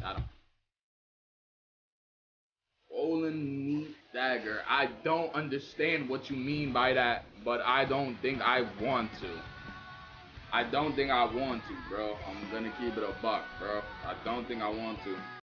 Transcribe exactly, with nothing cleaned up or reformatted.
I don't. Swollen meat dagger. I don't understand what you mean by that, but I don't think I want to. I don't think I want to, bro. I'm gonna keep it a buck, bro. I don't think I want to.